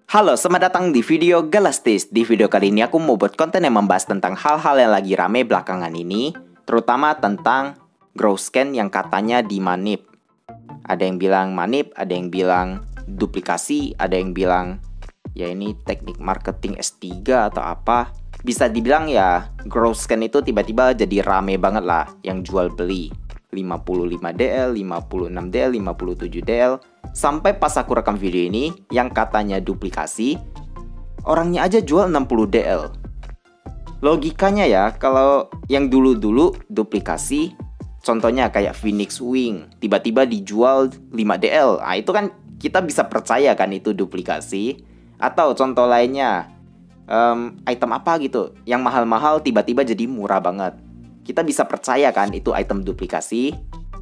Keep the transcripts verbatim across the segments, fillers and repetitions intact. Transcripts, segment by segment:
Halo, selamat datang di video Galastis. Di video kali ini aku mau buat konten yang membahas tentang hal-hal yang lagi rame belakangan ini, terutama tentang GrowScan yang katanya dimanip. Ada yang bilang manip, ada yang bilang duplikasi, ada yang bilang ya ini teknik marketing S tiga atau apa. Bisa dibilang ya GrowScan itu tiba-tiba jadi rame banget lah yang jual beli. lima puluh lima D L, lima puluh enam D L, lima puluh tujuh D L. Sampai pas aku rekam video ini yang katanya duplikasi, orangnya aja jual enam puluh D L. Logikanya ya, kalau yang dulu-dulu duplikasi, contohnya kayak Phoenix Wing, tiba-tiba dijual lima D L. Nah, itu kan kita bisa percaya kan itu duplikasi. Atau contoh lainnya, um, item apa gitu, yang mahal-mahal tiba-tiba jadi murah banget. Kita bisa percaya kan itu item duplikasi.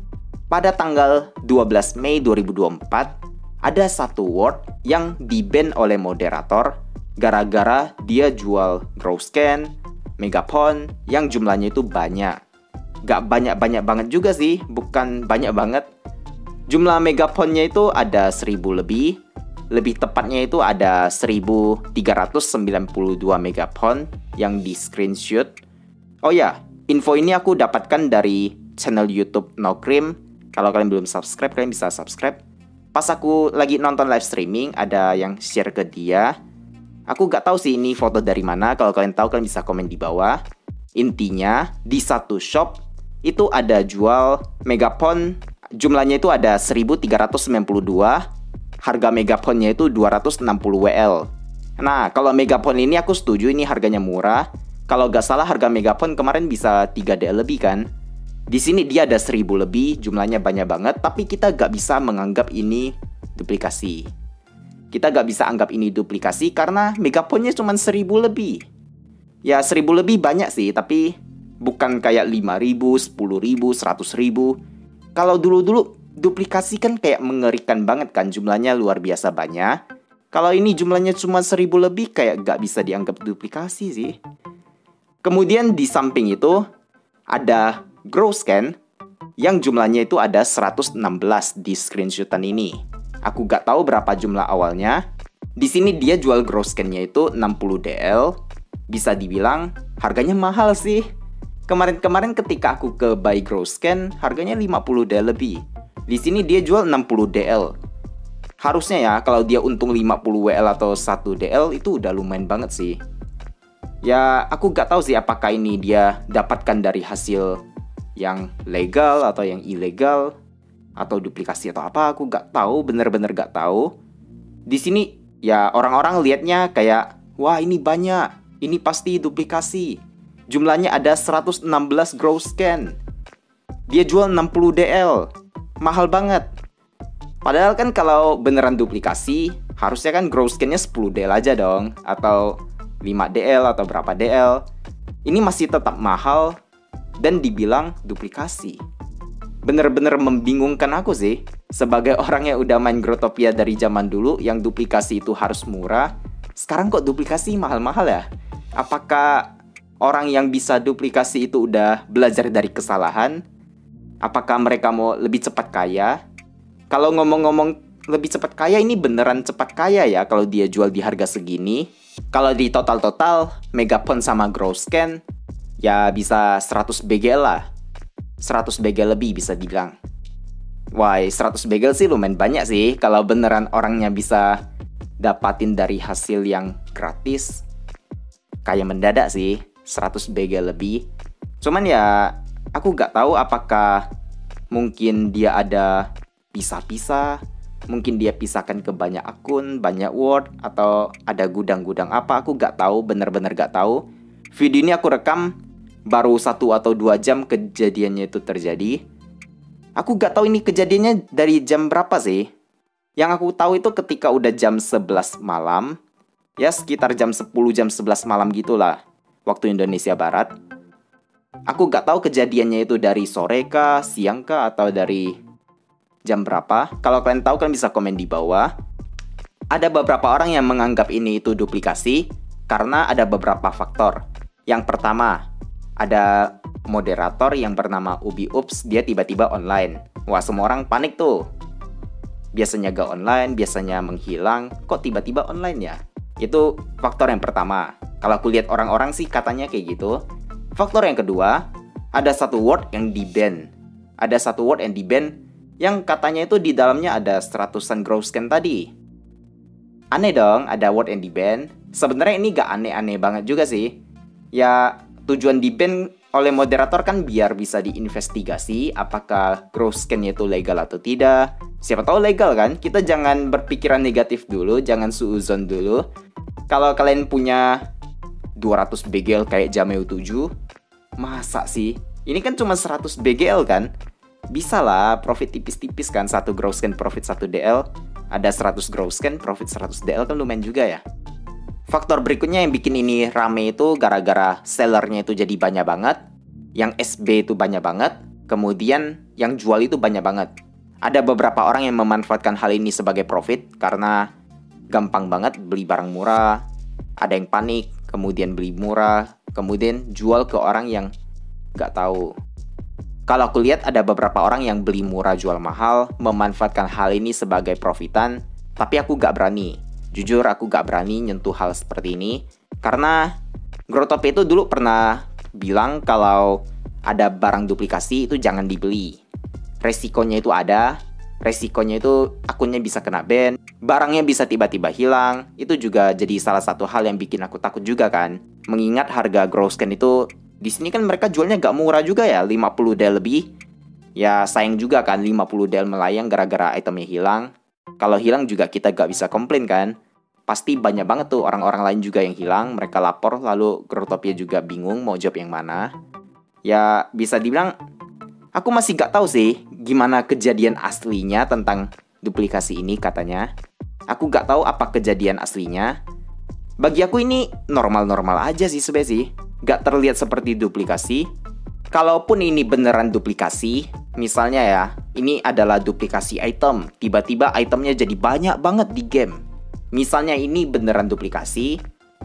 Pada tanggal dua belas Mei dua ribu dua puluh empat, ada satu word yang di-ban oleh moderator gara-gara dia jual GrowScan, Megapon yang jumlahnya itu banyak. Gak banyak-banyak banget juga sih, bukan banyak banget. Jumlah Megaponnya itu ada seribu lebih. Lebih tepatnya itu ada seribu tiga ratus sembilan puluh dua Megapon yang di screenshot. Oh ya, info ini aku dapatkan dari channel YouTube NoCrim. Kalau kalian belum subscribe, kalian bisa subscribe. Pas aku lagi nonton live streaming, ada yang share ke dia. Aku gak tahu sih ini foto dari mana. Kalau kalian tahu, kalian bisa komen di bawah. Intinya, di satu shop itu ada jual Megapon. Jumlahnya itu ada seribu tiga ratus sembilan puluh dua. Harga Megaponnya itu dua ratus enam puluh W L. Nah, kalau Megapon ini aku setuju ini harganya murah. Kalau gak salah harga Megapon kemarin bisa tiga D L lebih kan. Di sini dia ada seribu lebih, jumlahnya banyak banget, tapi kita gak bisa menganggap ini duplikasi. Kita gak bisa anggap ini duplikasi karena Megaponnya cuma seribu lebih. Ya seribu lebih banyak sih, tapi bukan kayak lima ribu, sepuluh ribu, seratus ribu. Kalau dulu-dulu duplikasi kan kayak mengerikan banget kan, jumlahnya luar biasa banyak. Kalau ini jumlahnya cuma seribu lebih kayak gak bisa dianggap duplikasi sih. Kemudian di samping itu ada GrowScan yang jumlahnya itu ada seratus enam belas di screenshotan ini. Aku gak tahu berapa jumlah awalnya. Di sini dia jual GrowScan-nya itu enam puluh D L. Bisa dibilang harganya mahal sih. Kemarin-kemarin ketika aku ke buy GrowScan harganya lima puluh D L lebih. Di sini dia jual enam puluh D L. Harusnya ya kalau dia untung lima puluh W L atau satu D L itu udah lumayan banget sih. Ya aku gak tahu sih apakah ini dia dapatkan dari hasil yang legal atau yang ilegal atau duplikasi atau apa, aku gak tahu, bener-bener gak tahu. Di sini ya orang-orang lihatnya kayak wah ini banyak, ini pasti duplikasi. Jumlahnya ada seratus enam belas GrowScan. Dia jual enam puluh D L. Mahal banget. Padahal kan kalau beneran duplikasi harusnya kan GrowScan-nya sepuluh D L aja dong, atau lima D L atau berapa D L. Ini masih tetap mahal dan dibilang duplikasi. Bener-bener membingungkan aku sih. Sebagai orang yang udah main Growtopia dari zaman dulu, yang duplikasi itu harus murah, sekarang kok duplikasi mahal-mahal ya? Apakah orang yang bisa duplikasi itu udah belajar dari kesalahan? Apakah mereka mau lebih cepat kaya? Kalau ngomong-ngomong lebih cepat kaya, ini beneran cepat kaya ya kalau dia jual di harga segini. Kalau di total-total Megapon sama GrowScan ya bisa seratus B G L lah. seratus B G L lebih bisa dibilang. Wah, seratus B G L sih lumayan banyak sih kalau beneran orangnya bisa dapatin dari hasil yang gratis. Kayak mendadak sih, seratus B G L lebih. Cuman ya aku gak tahu apakah mungkin dia ada pisah-pisah. Mungkin dia pisahkan ke banyak akun, banyak word, atau ada gudang-gudang apa. Aku gak tahu, bener-bener gak tahu. Video ini aku rekam baru satu atau dua jam kejadiannya itu terjadi. Aku gak tahu ini kejadiannya dari jam berapa sih. Yang aku tahu itu ketika udah jam sebelas malam. Ya sekitar jam sepuluh, jam sebelas malam gitulah, waktu Indonesia Barat. Aku gak tahu kejadiannya itu dari sore kah, siang kah, atau dari jam berapa. Kalau kalian tahu kalian bisa komen di bawah. Ada beberapa orang yang menganggap ini itu duplikasi karena ada beberapa faktor. Yang pertama, ada moderator yang bernama Ubi Ups, dia tiba-tiba online. Wah, semua orang panik tuh. Biasanya gak online, biasanya menghilang, kok tiba-tiba online ya? Itu faktor yang pertama. Kalau aku lihat orang-orang sih katanya kayak gitu. Faktor yang kedua, ada satu word yang di-ban. Ada satu word yang di-ban yang katanya itu di dalamnya ada seratusan grow scan tadi. Aneh dong, ada word yang di-ban. Sebenarnya ini gak aneh-aneh banget juga sih. Ya, tujuan di-ban oleh moderator kan biar bisa diinvestigasi apakah grow scan-nya itu legal atau tidak. Siapa tahu legal kan? Kita jangan berpikiran negatif dulu, jangan suuzon dulu. Kalau kalian punya dua ratus B G L kayak Jameo tujuh, masa sih? Ini kan cuma seratus B G L kan? Bisa lah, profit tipis-tipis kan, satu grow scan profit satu D L. Ada seratus grow scan profit seratus D L kan lumayan juga ya. Faktor berikutnya yang bikin ini rame itu gara-gara sellernya itu jadi banyak banget, yang S B itu banyak banget, kemudian yang jual itu banyak banget. Ada beberapa orang yang memanfaatkan hal ini sebagai profit karena gampang banget beli barang murah, ada yang panik, kemudian beli murah, kemudian jual ke orang yang gak tahu. Kalau aku lihat ada beberapa orang yang beli murah jual mahal, memanfaatkan hal ini sebagai profitan, tapi aku gak berani. Jujur aku gak berani nyentuh hal seperti ini karena Growtopi itu dulu pernah bilang kalau ada barang duplikasi itu jangan dibeli. Resikonya itu ada, resikonya itu akunnya bisa kena ban, barangnya bisa tiba-tiba hilang. Itu juga jadi salah satu hal yang bikin aku takut juga kan. Mengingat harga grow scan itu di sini kan mereka jualnya gak murah juga ya, lima puluh D L lebih. Ya sayang juga kan lima puluh D L melayang gara-gara itemnya hilang. Kalau hilang juga kita gak bisa komplain kan. Pasti banyak banget tuh orang-orang lain juga yang hilang. Mereka lapor lalu Growtopia juga bingung mau jawab yang mana. Ya bisa dibilang aku masih gak tahu sih gimana kejadian aslinya tentang duplikasi ini katanya. Aku gak tahu apa kejadian aslinya. Bagi aku ini normal-normal aja sih sebenarnya sih. Gak terlihat seperti duplikasi. Kalaupun ini beneran duplikasi, misalnya ya, ini adalah duplikasi item, tiba-tiba itemnya jadi banyak banget di game. Misalnya ini beneran duplikasi,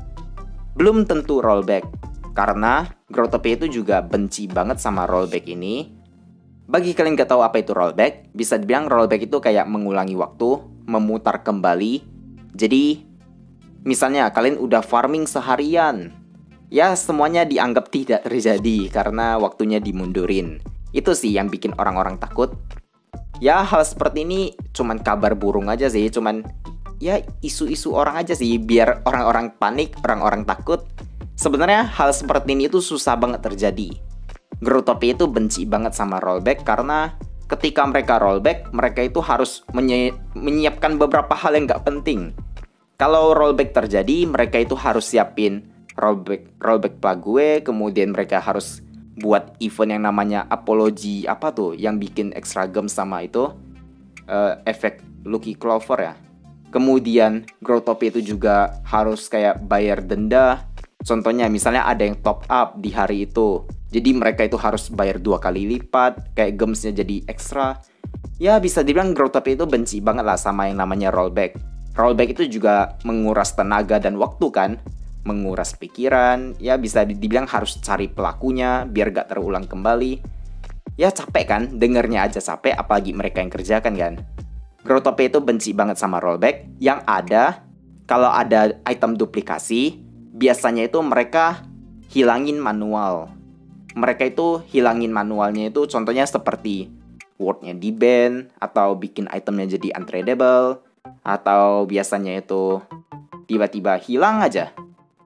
belum tentu rollback, karena Growtopia itu juga benci banget sama rollback ini. Bagi kalian gak tahu apa itu rollback, bisa dibilang rollback itu kayak mengulangi waktu, memutar kembali. Jadi, misalnya kalian udah farming seharian, ya semuanya dianggap tidak terjadi karena waktunya dimundurin. Itu sih yang bikin orang-orang takut. Ya hal seperti ini cuman kabar burung aja sih, cuman ya isu-isu orang aja sih biar orang-orang panik, orang-orang takut. Sebenarnya hal seperti ini itu susah banget terjadi. Growtopia itu benci banget sama rollback karena ketika mereka rollback, mereka itu harus menyi- menyiapkan beberapa hal yang gak penting. Kalau rollback terjadi, mereka itu harus siapin rollback rollback plague, kemudian mereka harus buat event yang namanya apology apa tuh yang bikin extra gem sama itu uh, efek Lucky Clover ya. Kemudian Growtopia itu juga harus kayak bayar denda. Contohnya misalnya ada yang top up di hari itu, jadi mereka itu harus bayar dua kali lipat, kayak gemsnya jadi ekstra. Ya bisa dibilang Growtopia itu benci banget lah sama yang namanya rollback. Rollback itu juga menguras tenaga dan waktu kan, menguras pikiran, ya bisa dibilang harus cari pelakunya biar gak terulang kembali. Ya capek kan, dengernya aja capek, apalagi mereka yang kerjakan kan. Growtopia itu benci banget sama rollback. Yang ada, kalau ada item duplikasi, biasanya itu mereka hilangin manual. Mereka itu hilangin manualnya itu contohnya seperti wordnya di ban, atau bikin itemnya jadi untradable, atau biasanya itu tiba-tiba hilang aja.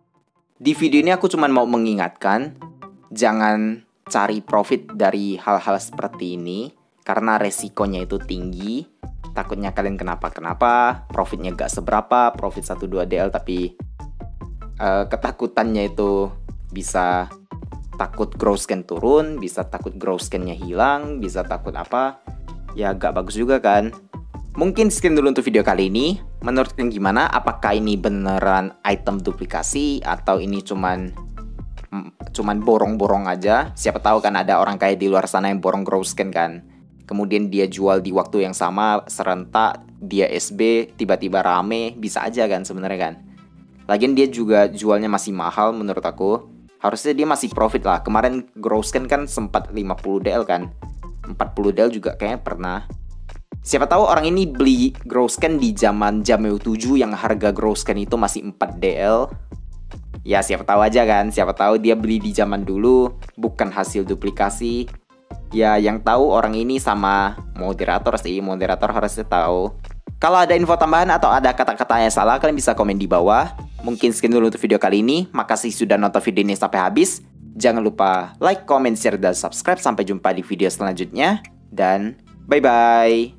Di video ini aku cuma mau mengingatkan, jangan cari profit dari hal-hal seperti ini, karena resikonya itu tinggi. Takutnya kalian kenapa-kenapa, profitnya gak seberapa, profit satu dua D L, tapi uh, ketakutannya itu bisa takut grow scan turun, bisa takut grow scan-nya hilang, bisa takut apa, ya gak bagus juga kan. Mungkin sekian dulu untuk video kali ini. Menurut kalian gimana? Apakah ini beneran item duplikasi atau ini cuman cuman borong-borong aja? Siapa tahu kan ada orang kayak di luar sana yang borong grow scan kan. Kemudian dia jual di waktu yang sama serentak, dia S B, tiba-tiba rame, bisa aja kan sebenarnya kan. Lagian dia juga jualnya masih mahal menurut aku. Harusnya dia masih profit lah. Kemarin grow scan kan sempat lima puluh D L kan. empat puluh D L juga kayaknya pernah. Siapa tahu orang ini beli Growscan di zaman Jameo tujuh yang harga Growscan itu masih empat D L. Ya siapa tahu aja kan, siapa tahu dia beli di zaman dulu, bukan hasil duplikasi. Ya yang tahu orang ini sama moderator sih, moderator harusnya tahu. Kalau ada info tambahan atau ada kata-kata yang salah, kalian bisa komen di bawah. Mungkin sekian dulu untuk video kali ini. Makasih sudah nonton video ini sampai habis. Jangan lupa like, comment, share, dan subscribe. Sampai jumpa di video selanjutnya. Dan bye-bye.